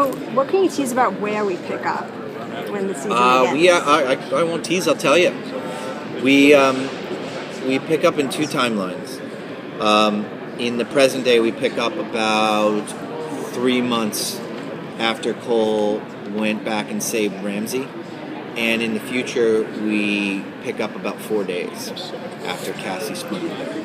So, what can you tease about where we pick up when the season begins? I won't tease. I'll tell you. We pick up in two timelines. In the present day, we pick up about 3 months after Cole went back and saved Ramsay, and in the future, we pick up about 4 days after Cassie split the bear.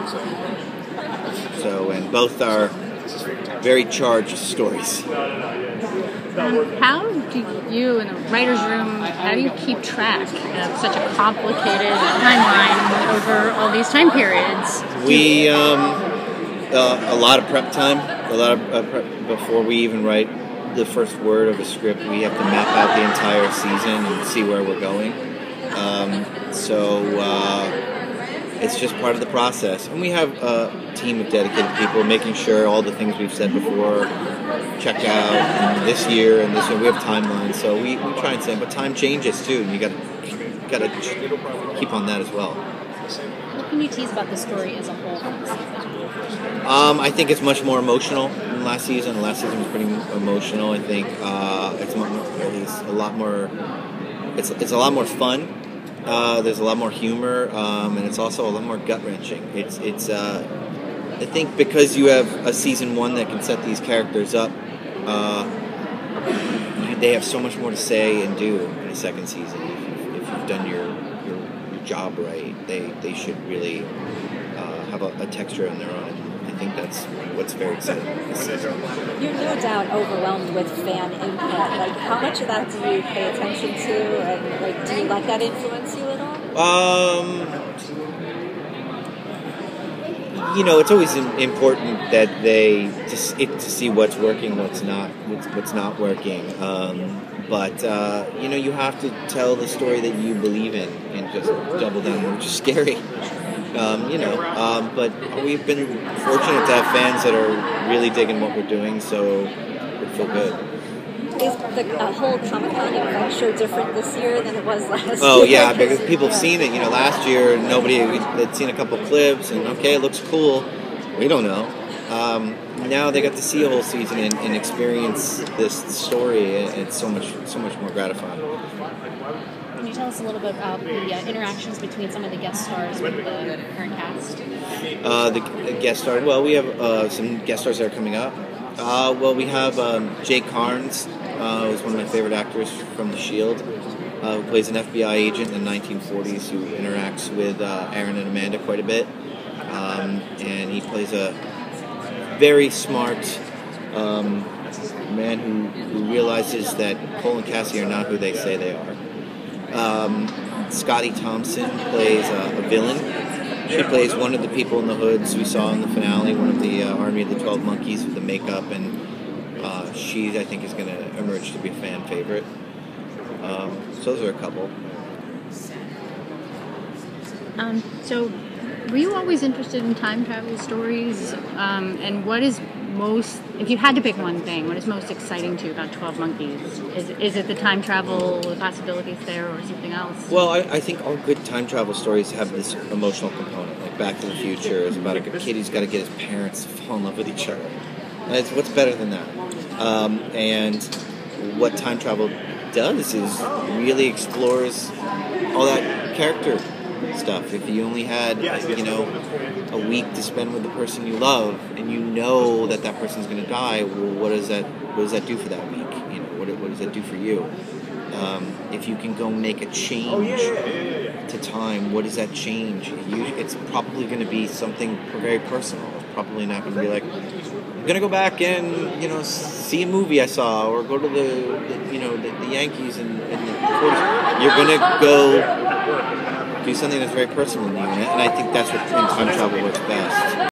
So, and both are very charged stories. How do you, in the writer's room, how do you keep track of such a complicated timeline over all these time periods? We, a lot of prep time, a lot of prep before we even write the first word of a script. We have to map out the entire season and see where we're going. It's just part of the process. And we have a team of dedicated people making sure all the things we've said before check out. And this year and this year we have timelines, so we try and say, but time changes too, and you gotta keep on that as well. What can you tease about the story as a whole? I think it's much more emotional than last season. Last season was pretty emotional. I think it's a lot more. It's a lot more fun. There's a lot more humor, and it's also a lot more gut wrenching. I think because you have a season one that can set these characters up, they have so much more to say and do in a second season. If you've done your job right, they should really have a texture in their own. I think that's what's very exciting this season. You're no doubt overwhelmed with fan input. Like, how much of that do you pay attention to, and do you let that influence you at all? It's always important that to see what's working, what's not working. But you have to tell the story that you believe in and just double down, which is scary. But we've been fortunate to have fans that are really digging what we're doing, so we feel good. Is the whole Comic-Con event show different this year than it was last year? Oh, yeah, because people have seen it. Last year, nobody had seen a couple clips, and okay, it looks cool. We don't know. Now they got to see a whole season and experience this story. It's so much more gratifying. Can you tell us a little bit about the interactions between some of the guest stars with the current cast? The guest stars. Well, we have some guest stars that are coming up. We have Jake Carnes, who's one of my favorite actors from The Shield, who plays an FBI agent in the 1940s who interacts with Aaron and Amanda quite a bit. And he plays a very smart man who realizes that Cole and Cassie are not who they say they are. Scotty Thompson plays a villain. She plays one of the people in the hoods we saw in the finale, one of the Army of the 12 Monkeys with the makeup, and she, I think, is going to emerge to be a fan favorite. So those are a couple. So were you always interested in time travel stories? And what is if you had to pick one thing, what is most exciting to you about 12 Monkeys? Is it the time travel, the possibilities there, or something else? Well, I think all good time travel stories have this emotional component. Like Back to the Future is about a kid who's got to get his parents to fall in love with each other. And what's better than that? And what time travel does is really explores all that character stuff. If you only had, a week to spend with the person you love, and you know that person's going to die, well, what does that do for that week? What does that do for you? If you can go make a change to time, what does that change? It's probably going to be something very personal. It's probably not going to be like, I'm going to go back and see a movie I saw, or go to the Yankees and the you're going to go do something that's very personal in you, and I think that's what in time travel works best.